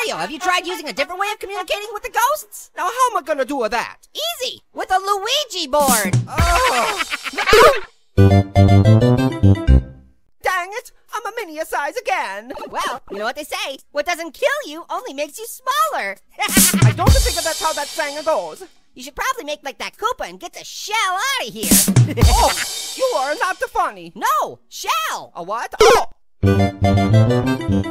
Mario, have you tried using a different way of communicating with the ghosts? Now how am I gonna do that? Easy, with a Luigi board. Oh. Dang it, I'm a minier-size again. Well, you know what they say, what doesn't kill you only makes you smaller. I don't think that's how that saying goes. You should probably make like that Koopa and get the shell out of here. Oh, you are not funny. No, shell. A what? Oh!